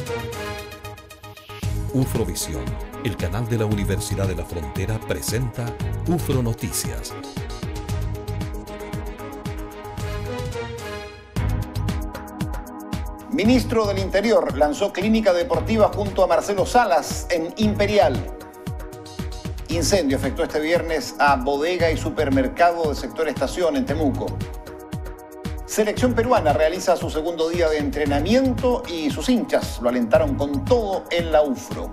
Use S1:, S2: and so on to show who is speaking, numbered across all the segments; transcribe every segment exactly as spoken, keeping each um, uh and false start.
S1: UFROvisión, el canal de la Universidad de la Frontera, presenta UFRO Noticias.
S2: Ministro del Interior lanzó clínica deportiva junto a Marcelo Salas en Imperial. Incendio afectó este viernes a bodega y supermercado del sector Estación en Temuco. Selección peruana realiza su segundo día de entrenamiento y sus hinchas lo alentaron con todo en la UFRO.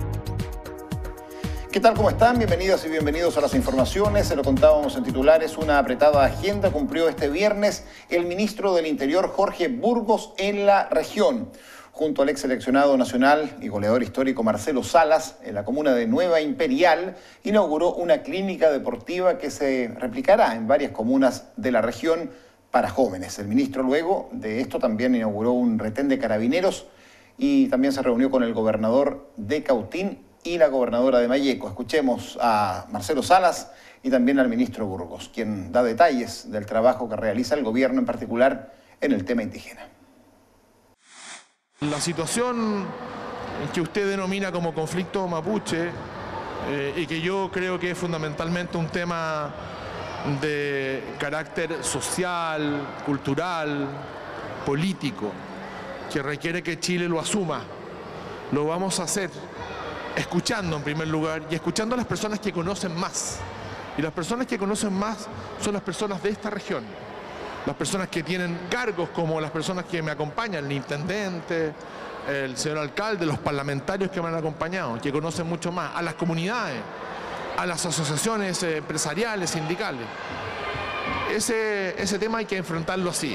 S2: ¿Qué tal? ¿Cómo están? Bienvenidas y bienvenidos a las informaciones. Se lo contábamos en titulares. Una apretada agenda cumplió este viernes el ministro del Interior, Jorge Burgos, en la región. Junto al ex seleccionado nacional y goleador histórico Marcelo Salas, en la comuna de Nueva Imperial, inauguró una clínica deportiva que se replicará en varias comunas de la región para jóvenes. El ministro luego de esto también inauguró un retén de carabineros y también se reunió con el gobernador de Cautín y la gobernadora de Malleco. Escuchemos a Marcelo Salas y también al ministro Burgos, quien da detalles del trabajo que realiza el gobierno, en particular en el tema indígena.
S3: La situación que usted denomina como conflicto mapuche eh, y que yo creo que es fundamentalmente un tema de carácter social, cultural, político, que requiere que Chile lo asuma. Lo vamos a hacer escuchando en primer lugar y escuchando a las personas que conocen más. Y las personas que conocen más son las personas de esta región. Las personas que tienen cargos como las personas que me acompañan, el intendente, el señor alcalde, los parlamentarios que me han acompañado, que conocen mucho más, a las comunidades, a las asociaciones empresariales, sindicales. Ese, ese tema hay que enfrentarlo así.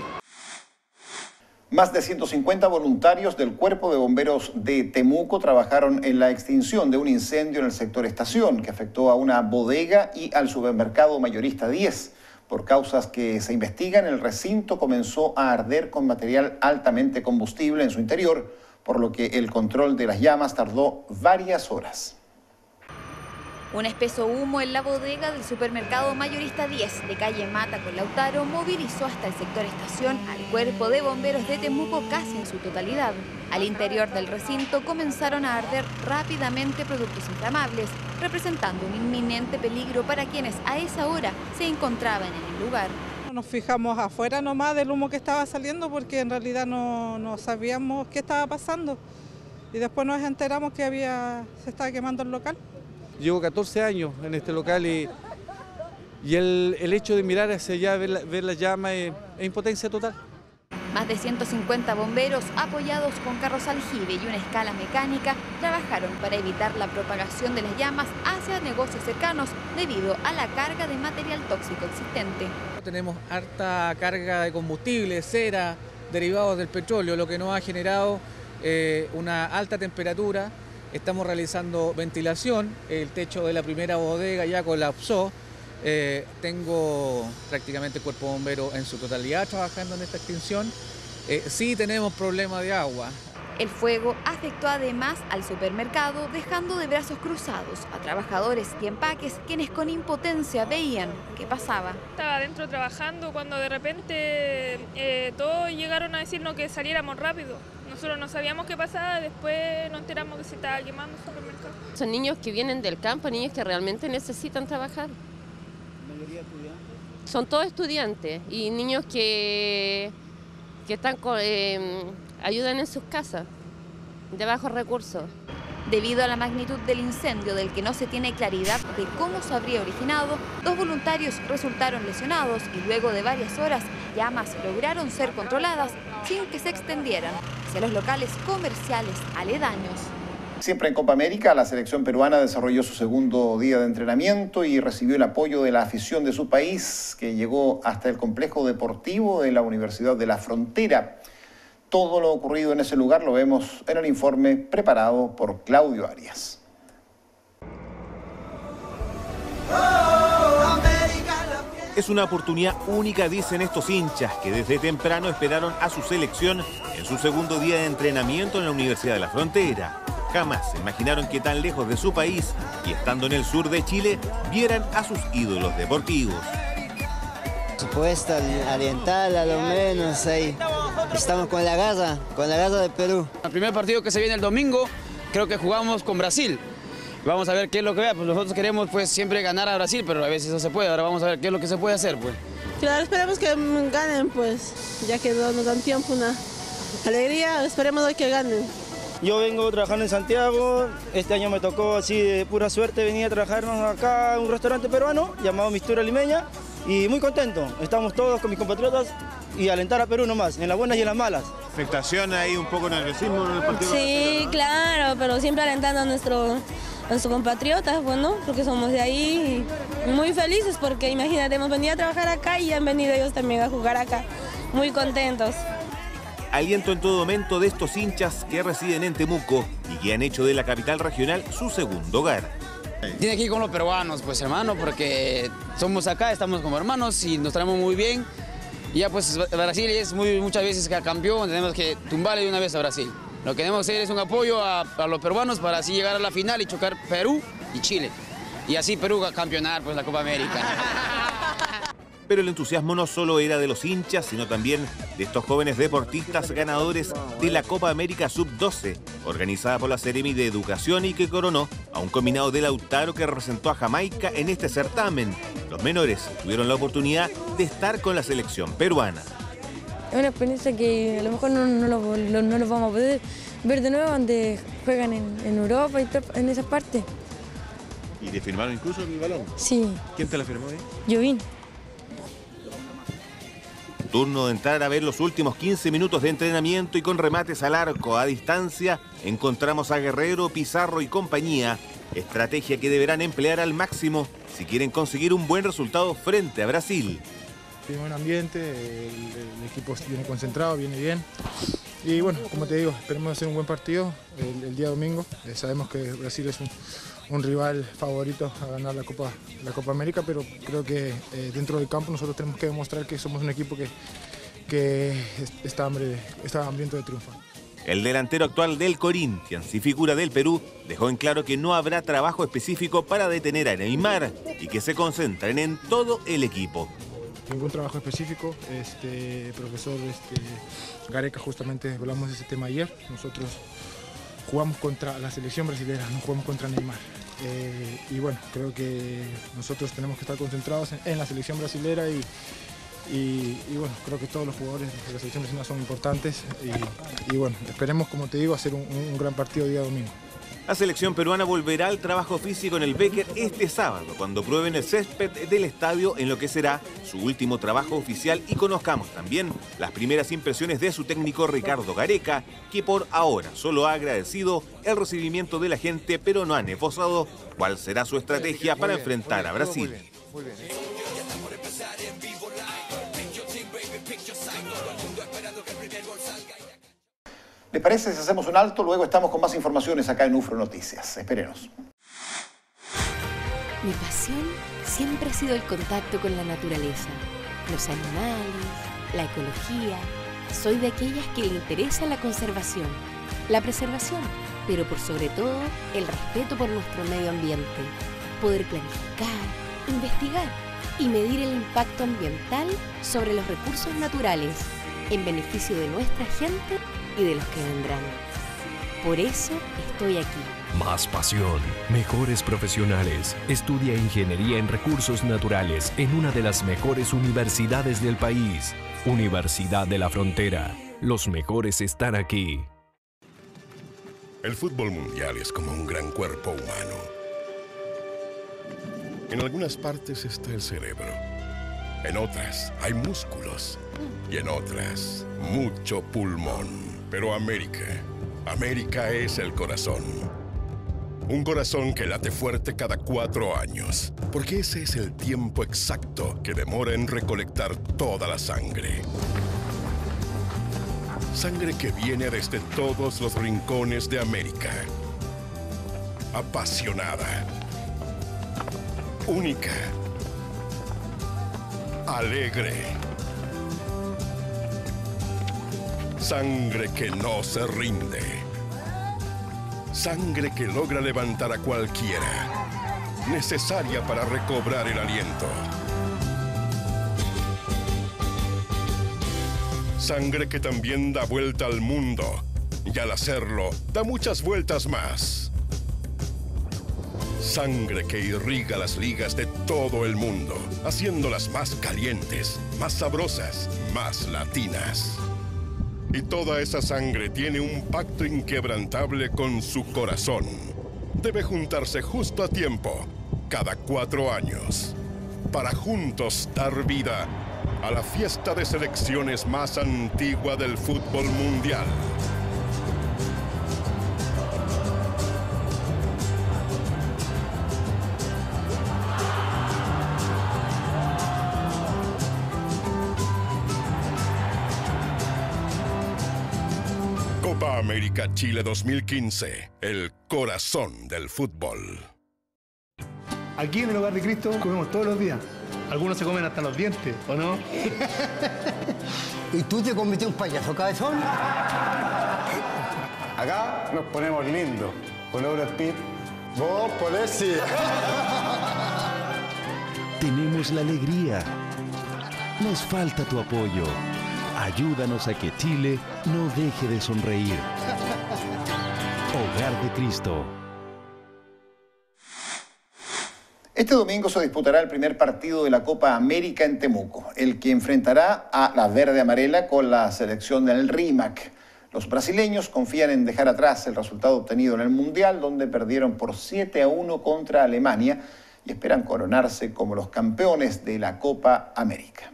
S2: Más de ciento cincuenta voluntarios del Cuerpo de Bomberos de Temuco trabajaron en la extinción de un incendio en el sector Estación que afectó a una bodega y al supermercado mayorista diez. Por causas que se investigan, el recinto comenzó a arder con material altamente combustible en su interior, por lo que el control de las llamas tardó varias horas.
S4: Un espeso humo en la bodega del supermercado mayorista diez de calle Mata con Lautaro movilizó hasta el sector Estación al Cuerpo de Bomberos de Temuco casi en su totalidad. Al interior del recinto comenzaron a arder rápidamente productos inflamables, representando un inminente peligro para quienes a esa hora se encontraban en el lugar.
S5: Nos fijamos afuera nomás del humo que estaba saliendo porque en realidad no, no sabíamos qué estaba pasando. Y después nos enteramos que había, se estaba quemando el local.
S6: Llevo catorce años en este local y, y el, el hecho de mirar hacia allá, ver la, ver la llama, es, es impotencia total.
S4: Más de ciento cincuenta bomberos, apoyados con carros aljibe y una escala mecánica, trabajaron para evitar la propagación de las llamas hacia negocios cercanos debido a la carga de material tóxico existente.
S7: Tenemos harta carga de combustible, cera, derivados del petróleo, lo que nos ha generado eh, una alta temperatura. Estamos realizando ventilación, el techo de la primera bodega ya colapsó. Eh, tengo prácticamente el cuerpo bombero en su totalidad trabajando en esta extinción. Eh, sí tenemos problemas de agua.
S4: El fuego afectó además al supermercado, dejando de brazos cruzados a trabajadores y empaques quienes con impotencia veían qué pasaba.
S8: Estaba adentro trabajando cuando de repente eh, todos llegaron a decirnos que saliéramos rápido. Nosotros no sabíamos qué pasaba, después nos enteramos que se estaba quemando el supermercado.
S9: Son niños que vienen del campo, niños que realmente necesitan trabajar.
S10: ¿La mayoría estudiantes?
S9: Son todos estudiantes y niños que, que están con, eh, ayudan en sus casas, de bajos recursos.
S4: Debido a la magnitud del incendio del que no se tiene claridad de cómo se habría originado, dos voluntarios resultaron lesionados y luego de varias horas, llamas lograron ser controladas sin que se extendieran hacia los locales comerciales aledaños.
S2: Siempre en Copa América, la selección peruana desarrolló su segundo día de entrenamiento y recibió el apoyo de la afición de su país, que llegó hasta el complejo deportivo de la Universidad de la Frontera. Todo lo ocurrido en ese lugar lo vemos en el informe preparado por Claudio Arias.
S11: Es una oportunidad única, dicen estos hinchas, que desde temprano esperaron a su selección en su segundo día de entrenamiento en la Universidad de la Frontera. Jamás se imaginaron que tan lejos de su país y estando en el sur de Chile, vieran a sus ídolos deportivos.
S10: Supuesto oriental a lo menos ahí. Estamos con la garra, con la garra de Perú.
S12: El primer partido que se viene el domingo, creo que jugamos con Brasil. Vamos a ver qué es lo que vea, pues nosotros queremos pues siempre ganar a Brasil, pero a veces no se puede. Ahora vamos a ver qué es lo que se puede hacer, pues.
S13: Claro, esperemos que ganen, pues, ya que nos dan tiempo, una alegría, esperemos hoy que ganen.
S14: Yo vengo trabajando en Santiago, este año me tocó así de pura suerte venir a trabajarnos acá a un restaurante peruano llamado Mistura Limeña y muy contento. Estamos todos con mis compatriotas y alentar a Perú nomás, en las buenas y en las malas.
S11: ¿Afectación ahí un poco nerviosismo en el partido?
S15: Sí, claro, pero siempre alentando a, nuestro, a nuestros compatriotas, bueno, porque somos de ahí y muy felices porque imagínate, hemos venido a trabajar acá y han venido ellos también a jugar acá, muy contentos.
S11: Aliento en todo momento de estos hinchas que residen en Temuco y que han hecho de la capital regional su segundo hogar.
S12: Tiene que ir con los peruanos, pues hermano, porque somos acá, estamos como hermanos y nos traemos muy bien. Y ya pues Brasil es muy, muchas veces campeón, tenemos que tumbarle de una vez a Brasil. Lo que queremos hacer es un apoyo a, a los peruanos para así llegar a la final y chocar Perú y Chile. Y así Perú va a campeonar pues la Copa América.
S11: Pero el entusiasmo no solo era de los hinchas, sino también de estos jóvenes deportistas ganadores de la Copa América sub doce, organizada por la Seremi de Educación y que coronó a un combinado de Lautaro que representó a Jamaica en este certamen. Los menores tuvieron la oportunidad de estar con la selección peruana.
S15: Es una experiencia que a lo mejor no, no, lo, lo, no lo vamos a poder ver de nuevo, donde juegan en, en Europa y en esas partes.
S11: ¿Y te firmaron incluso el balón?
S15: Sí.
S11: ¿Quién te la firmó ahí?
S15: Yo vine.
S11: Turno de entrar a ver los últimos quince minutos de entrenamiento y con remates al arco a distancia encontramos a Guerrero, Pizarro y compañía, estrategia que deberán emplear al máximo si quieren conseguir un buen resultado frente a Brasil.
S16: Tiene buen ambiente, el, el equipo viene concentrado, viene bien y bueno, como te digo, esperemos hacer un buen partido el, el día domingo. Eh, sabemos que Brasil es un, un rival favorito a ganar la Copa, la Copa América, pero creo que eh, dentro del campo nosotros tenemos que demostrar que somos un equipo que, que está, hambre, está hambriento de triunfo.
S11: El delantero actual del Corinthians y figura del Perú dejó en claro que no habrá trabajo específico para detener a Neymar y que se concentren en todo el equipo.
S16: Ningún trabajo específico, este profesor este, Gareca, justamente hablamos de ese tema ayer. Nosotros jugamos contra la selección brasileña, no jugamos contra Neymar. Eh, y bueno, creo que nosotros tenemos que estar concentrados en, en la selección brasileña y, y, y bueno, creo que todos los jugadores de la selección brasileña son importantes y, y bueno, esperemos, como te digo, hacer un, un gran partido día domingo.
S11: La selección peruana volverá al trabajo físico en el Becker este sábado, cuando prueben el césped del estadio en lo que será su último trabajo oficial y conozcamos también las primeras impresiones de su técnico Ricardo Gareca, que por ahora solo ha agradecido el recibimiento de la gente, pero no han esbozado cuál será su estrategia para enfrentar a Brasil.
S2: ¿Les parece si hacemos un alto? Luego estamos con más informaciones acá en UFRO Noticias. Espérenos.
S17: Mi pasión siempre ha sido el contacto con la naturaleza, los animales, la ecología. Soy de aquellas que le interesa la conservación, la preservación, pero por sobre todo el respeto por nuestro medio ambiente. Poder planificar, investigar y medir el impacto ambiental sobre los recursos naturales en beneficio de nuestra gente y de los que vendrán. Por eso estoy aquí.
S18: Más pasión, mejores profesionales. Estudia Ingeniería en Recursos Naturales en una de las mejores universidades del país. Universidad de la Frontera. Los mejores están aquí.
S19: El fútbol mundial es como un gran cuerpo humano. En algunas partes está el cerebro. En otras hay músculos. Y en otras, mucho pulmón. Pero América, América es el corazón. Un corazón que late fuerte cada cuatro años, porque ese es el tiempo exacto que demora en recolectar toda la sangre. Sangre que viene desde todos los rincones de América. Apasionada. Única. Alegre. Sangre que no se rinde. Sangre que logra levantar a cualquiera. Necesaria para recobrar el aliento. Sangre que también da vuelta al mundo. Y al hacerlo, da muchas vueltas más. Sangre que irriga las ligas de todo el mundo, haciéndolas más calientes, más sabrosas, más latinas. Y toda esa sangre tiene un pacto inquebrantable con su corazón. Debe juntarse justo a tiempo, cada cuatro años, para juntos dar vida a la fiesta de selecciones más antigua del fútbol mundial. Copa América Chile dos mil quince, el corazón del fútbol.
S20: Aquí en el Hogar de Cristo comemos todos los días. Algunos se comen hasta los dientes, ¿o no?
S21: ¿Y tú te convertiste en un payaso, cabezón?
S22: Acá nos ponemos lindos. Con Brad Pitt. Vos podés sí.
S23: Tenemos la alegría. Nos falta tu apoyo. Ayúdanos a que Chile no deje de sonreír. Hogar de Cristo.
S2: Este domingo se disputará el primer partido de la Copa América en Temuco, el que enfrentará a la verde amarela con la selección del R I M A C. Los brasileños confían en dejar atrás el resultado obtenido en el Mundial, donde perdieron por siete a uno contra Alemania y esperan coronarse como los campeones de la Copa América.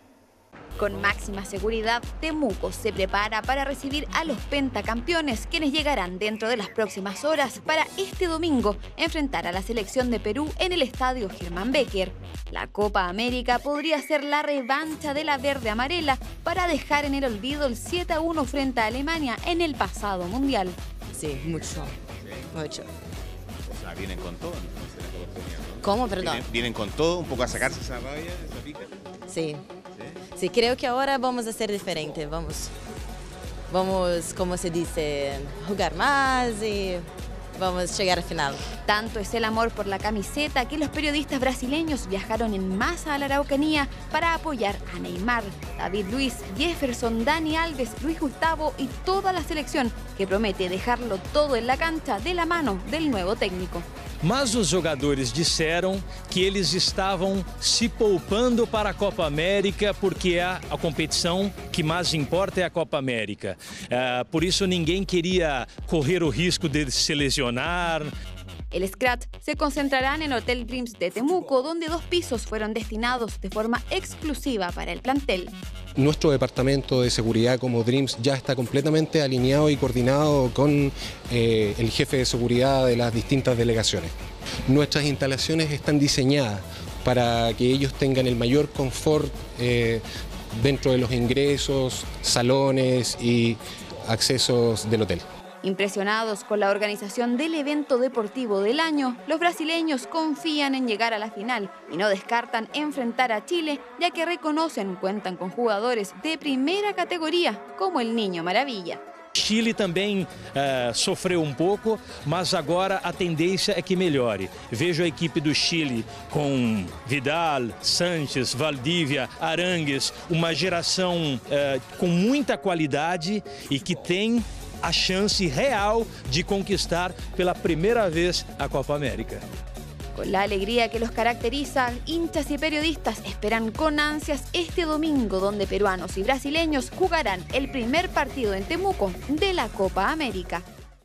S4: Con máxima seguridad, Temuco se prepara para recibir a los pentacampeones, quienes llegarán dentro de las próximas horas para este domingo enfrentar a la selección de Perú en el estadio Germán Becker. La Copa América podría ser la revancha de la verde amarela para dejar en el olvido el siete a uno frente a Alemania en el pasado Mundial.
S24: Sí, mucho, mucho.
S11: O sea, vienen con todo, ¿no?
S24: ¿Cómo, perdón?
S11: Vienen, vienen con todo, un poco a sacarse esa rabia, esa pica.
S24: Sí. Sí, creo que ahora vamos a ser diferentes, vamos, vamos, como se dice, jugar más y vamos a llegar al final.
S4: Tanto es el amor por la camiseta que los periodistas brasileños viajaron en masa a la Araucanía para apoyar a Neymar, David Luiz, Jefferson, Dani Alves, Luis Gustavo y toda la selección, que promete dejarlo todo en la cancha de la mano del nuevo técnico.
S25: Mas os jogadores disseram que eles estavam se poupando para a Copa América porque é a competição que mais importa é a Copa América. Uh, por isso ninguém queria correr o risco de se lesionar.
S4: El Scratch se concentrará en el Hotel Dreams de Temuco, donde dos pisos fueron destinados de forma exclusiva para el plantel.
S26: Nuestro departamento de seguridad como Dreams ya está completamente alineado y coordinado con eh, el jefe de seguridad de las distintas delegaciones. Nuestras instalaciones están diseñadas para que ellos tengan el mayor confort eh, dentro de los ingresos, salones y accesos del hotel.
S4: Impresionados con la organización del evento deportivo del año, los brasileños confían en llegar a la final y no descartan enfrentar a Chile, ya que reconocen cuentan con jugadores de primera categoría, como el Niño Maravilla.
S25: Chile também uh, sofreu um pouco, mas agora a tendência é que melhore. Vejo a equipe do Chile com Vidal, Sanches, Valdívia, Arangues, uma geração uh, com muita qualidade e que tem a chance real de conquistar pela primeira vez a Copa América.
S4: Con la alegría que los caracteriza, hinchas y periodistas esperan con ansias este domingo, donde peruanos y brasileños jugarán el primer partido en Temuco de la Copa América.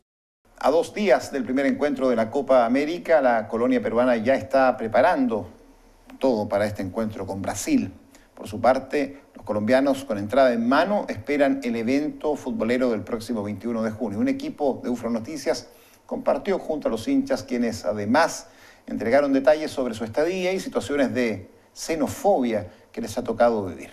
S2: A dos días del primer encuentro de la Copa América, la colonia peruana ya está preparando todo para este encuentro con Brasil. Por su parte, los colombianos con entrada en mano esperan el evento futbolero del próximo veintiuno de junio. Un equipo de UFRO Noticias compartió junto a los hinchas, quienes además entregaron detalles sobre su estadía y situaciones de xenofobia que les ha tocado vivir.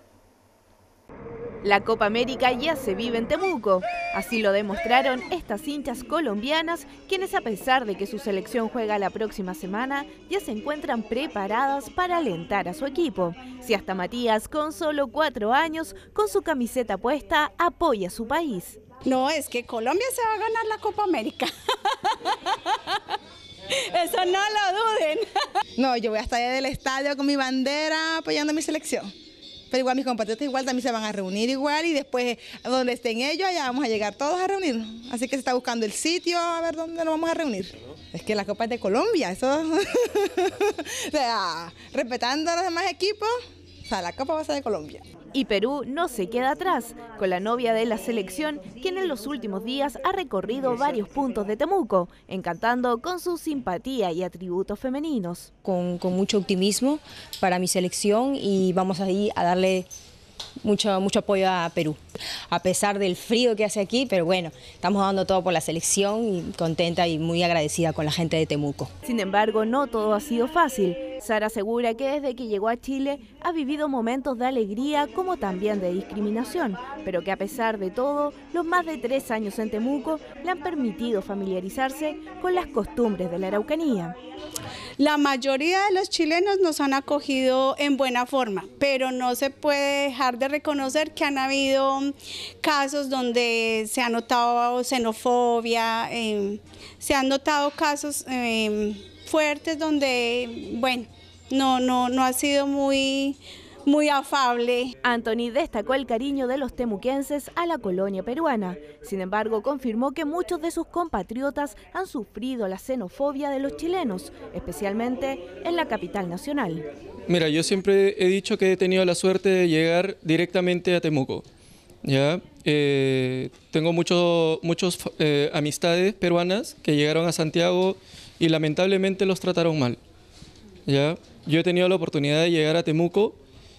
S27: La Copa América ya se vive en Temuco. Así lo demostraron estas hinchas colombianas, quienes a pesar de que su selección juega la próxima semana, ya se encuentran preparadas para alentar a su equipo. Si hasta Matías, con solo cuatro años, con su camiseta puesta, apoya a su país.
S28: No, es que Colombia se va a ganar la Copa América. Eso no lo duden. No, yo voy a estar en el estadio con mi bandera apoyando a mi selección.
S1: pero igual mis compatriotas igual también se van a reunir igual y después donde estén ellos allá vamos a llegar todos a reunirnos. Así que se está buscando el sitio a ver dónde nos vamos a reunir. Es que la Copa es de Colombia, eso, o sea, respetando a los demás equipos, o sea, la Copa va a ser de Colombia.
S27: Y Perú no se queda atrás, con la novia de la selección, quien en los últimos días ha recorrido varios puntos de Temuco, encantando con su simpatía y atributos femeninos.
S3: Con, con mucho optimismo para mi selección y vamos ahí a darle mucho, mucho apoyo a Perú. A pesar del frío que hace aquí, pero bueno, estamos dando todo por la selección y contenta y muy agradecida con la gente de Temuco.
S27: Sin embargo, no todo ha sido fácil. Sara asegura que desde que llegó a Chile ha vivido momentos de alegría como también de discriminación, pero que a pesar de todo, los más de tres años en Temuco le han permitido familiarizarse con las costumbres de la Araucanía.
S28: La mayoría de los chilenos nos han acogido en buena forma, pero no se puede dejar de reconocer que han habido casos donde se ha notado xenofobia, eh, se han notado casos eh, fuertes donde, bueno, no, no, no ha sido muy, muy afable.
S27: Anthony destacó el cariño de los temuquenses a la colonia peruana. Sin embargo, confirmó que muchos de sus compatriotas han sufrido la xenofobia de los chilenos, especialmente en la capital nacional.
S5: Mira, yo siempre he dicho que he tenido la suerte de llegar directamente a Temuco. ¿Ya? Eh, tengo muchos muchos eh, amistades peruanas que llegaron a Santiago y lamentablemente los trataron mal. ¿Ya? Yo he tenido la oportunidad de llegar a Temuco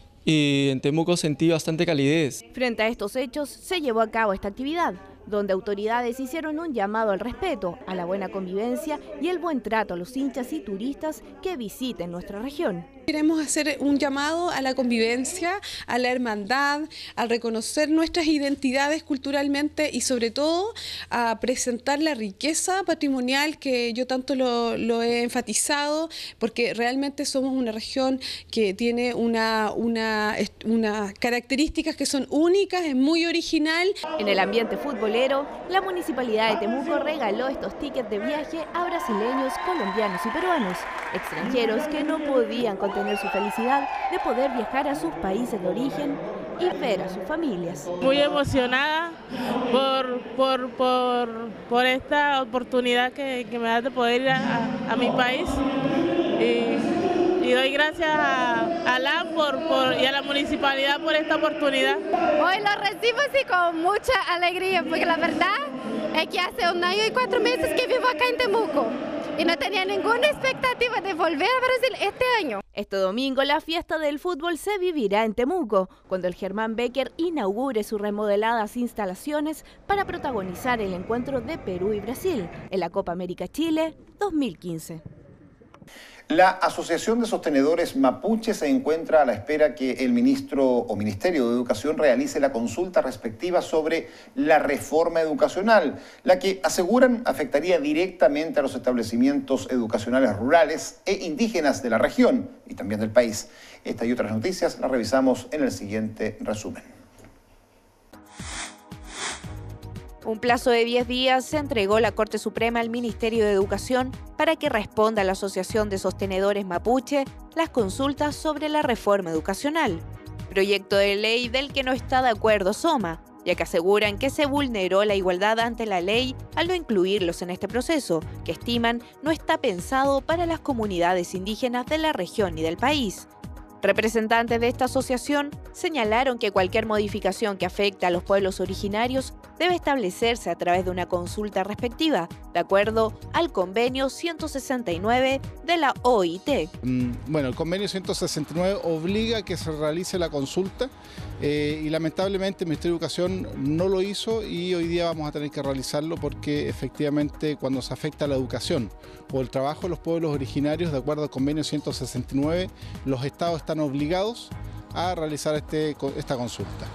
S5: y en Temuco sentí bastante calidez.
S27: Frente a estos hechos se llevó a cabo esta actividad, donde autoridades hicieron un llamado al respeto, a la buena convivencia y el buen trato a los hinchas y turistas que visiten nuestra región.
S6: Queremos hacer un llamado a la convivencia, a la hermandad, a reconocer nuestras identidades culturalmente y sobre todo a presentar la riqueza patrimonial que yo tanto lo, lo he enfatizado, porque realmente somos una región que tiene una, una, unas características que son únicas, es muy original.
S27: En el ambiente futbolero, la Municipalidad de Temuco regaló estos tickets de viaje a brasileños, colombianos y peruanos, extranjeros que no podían contar tener su felicidad de poder viajar a sus países de origen y ver a sus familias.
S7: Muy emocionada por, por, por, por esta oportunidad que, que me da de poder ir a, a mi país y, y doy gracias a, a la A M por, por, y a la municipalidad por esta oportunidad.
S8: Hoy lo recibo así con mucha alegría porque la verdad es que hace un año y cuatro meses que vivo acá en Temuco y no tenía ninguna expectativa de volver a Brasil este año.
S27: Este domingo la fiesta del fútbol se vivirá en Temuco, cuando el Germán Becker inaugure sus remodeladas instalaciones para protagonizar el encuentro de Perú y Brasil en la Copa América Chile dos mil quince.
S2: La Asociación de Sostenedores Mapuche se encuentra a la espera que el ministro o Ministerio de Educación realice la consulta respectiva sobre la reforma educacional, la que aseguran afectaría directamente a los establecimientos educacionales rurales e indígenas de la región y también del país. Esta y otras noticias las revisamos en el siguiente resumen.
S27: Un plazo de diez días se entregó la Corte Suprema al Ministerio de Educación para que responda a la Asociación de Sostenedores Mapuche las consultas sobre la reforma educacional, proyecto de ley del que no está de acuerdo SOMA, ya que aseguran que se vulneró la igualdad ante la ley al no incluirlos en este proceso, que estiman no está pensado para las comunidades indígenas de la región y del país. Representantes de esta asociación señalaron que cualquier modificación que afecte a los pueblos originarios debe establecerse a través de una consulta respectiva, de acuerdo al convenio ciento sesenta y nueve de la O I T.
S9: Bueno, el convenio ciento sesenta y nueve obliga a que se realice la consulta eh, y lamentablemente el Ministerio de Educación no lo hizo y hoy día vamos a tener que realizarlo porque efectivamente cuando se afecta a la educación o el trabajo de los pueblos originarios, de acuerdo al convenio ciento sesenta y nueve, los estados están obligados a realizar este, esta consulta.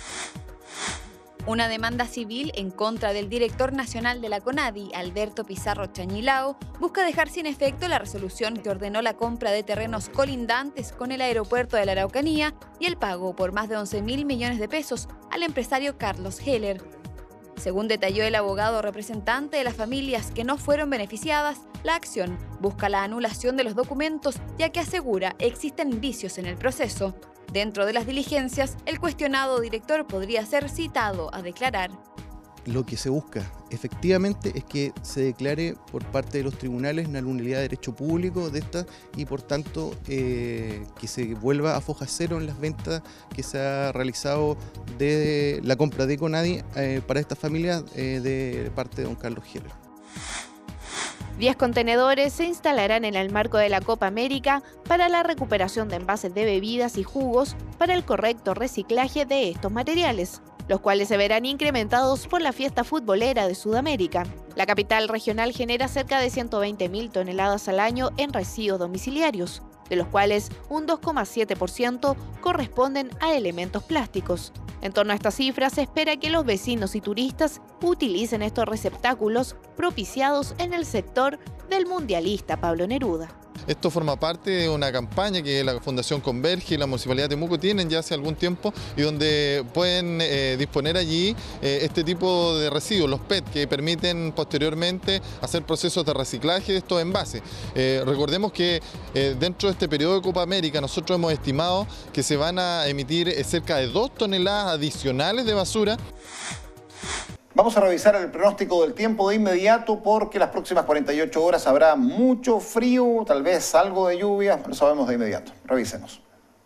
S4: Una demanda civil en contra del director nacional de la CONADI, Alberto Pizarro Chañilao, busca dejar sin efecto la resolución que ordenó la compra de terrenos colindantes con el aeropuerto de la Araucanía y el pago por más de once mil millones de pesos al empresario Carlos Heller. Según detalló el abogado representante de las familias que no fueron beneficiadas, la acción busca la anulación de los documentos ya que asegura existen indicios en el proceso. Dentro de las diligencias, el cuestionado director podría ser citado a declarar.
S10: Lo que se busca efectivamente es que se declare por parte de los tribunales una nulidad de derecho público de esta y por tanto eh, que se vuelva a foja cero en las ventas que se ha realizado de la compra de Conadi eh, para esta familia eh, de parte de don Carlos Heller.
S27: diez contenedores se instalarán en el marco de la Copa América para la recuperación de envases de bebidas y jugos para el correcto reciclaje de estos materiales, los cuales se verán incrementados por la fiesta futbolera de Sudamérica. La capital regional genera cerca de ciento veinte mil toneladas al año en residuos domiciliarios, de los cuales un dos coma siete por ciento corresponden a elementos plásticos. En torno a esta cifra, se espera que los vecinos y turistas utilicen estos receptáculos propiciados en el sector del mundialista Pablo Neruda.
S12: Esto forma parte de una campaña que la Fundación Converge y la Municipalidad de Temuco tienen ya hace algún tiempo y donde pueden eh, disponer allí eh, este tipo de residuos, los P E T, que permiten posteriormente hacer procesos de reciclaje de estos envases. Eh, recordemos que eh, dentro de este periodo de Copa América nosotros hemos estimado que se van a emitir eh, cerca de dos toneladas adicionales de basura.
S2: Vamos a revisar el pronóstico del tiempo de inmediato porque las próximas cuarenta y ocho horas habrá mucho frío, tal vez algo de lluvia, lo sabemos de inmediato. Revisemos.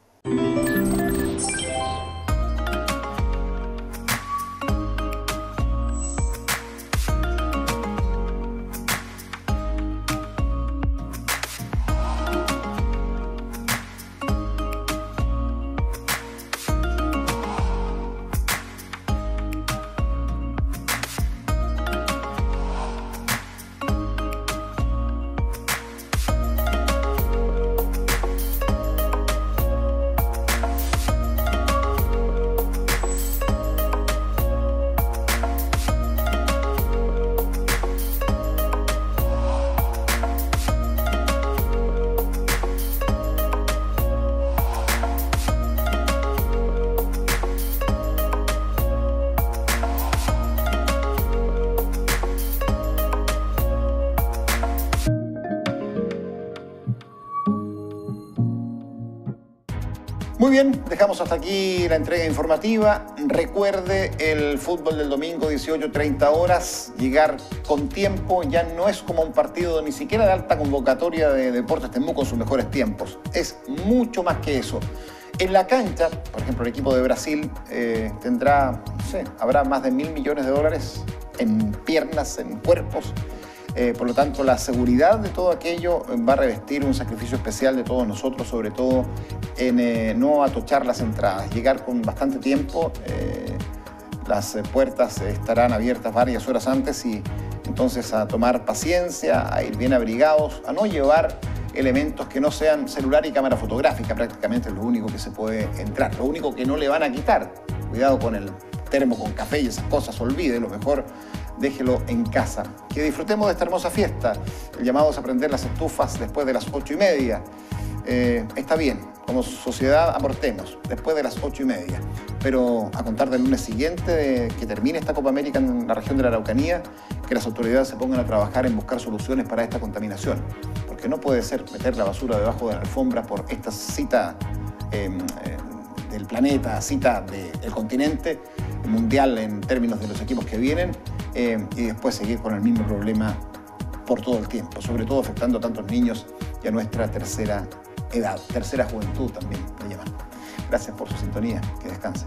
S2: Muy bien, dejamos hasta aquí la entrega informativa. Recuerde, el fútbol del domingo, dieciocho treinta horas, llegar con tiempo. Ya no es como un partido ni siquiera de alta convocatoria de Deportes Temuco en sus mejores tiempos. Es mucho más que eso. En la cancha, por ejemplo, el equipo de Brasil eh, tendrá, no sé, habrá más de mil millones de dólares en piernas, en cuerpos. Eh, por lo tanto, la seguridad de todo aquello va a revestir un sacrificio especial de todos nosotros, sobre todo en eh, no atochar las entradas, llegar con bastante tiempo. Eh, las puertas estarán abiertas varias horas antes y entonces a tomar paciencia, a ir bien abrigados, a no llevar elementos que no sean celular y cámara fotográfica, prácticamente es lo único que se puede entrar, lo único que no le van a quitar. Cuidado con el termo con café y esas cosas, olvide, lo mejor déjelo en casa. Que disfrutemos de esta hermosa fiesta. El llamado es a prender las estufas después de las ocho y media. Eh, está bien, como sociedad aportemos después de las ocho y media. Pero a contar del lunes siguiente de que termine esta Copa América en la región de la Araucanía, que las autoridades se pongan a trabajar en buscar soluciones para esta contaminación. Porque no puede ser meter la basura debajo de la alfombra por esta cita eh, eh, del planeta, cita del continente mundial en términos de los equipos que vienen, eh, y después seguir con el mismo problema por todo el tiempo, sobre todo afectando a tantos niños y a nuestra tercera edad, tercera juventud también le llaman. Gracias por su sintonía, que descansen.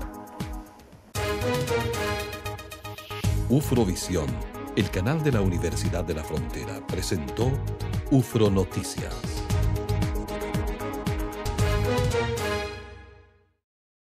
S13: Ufrovisión, el canal de la Universidad de la Frontera, presentó Ufro Noticias.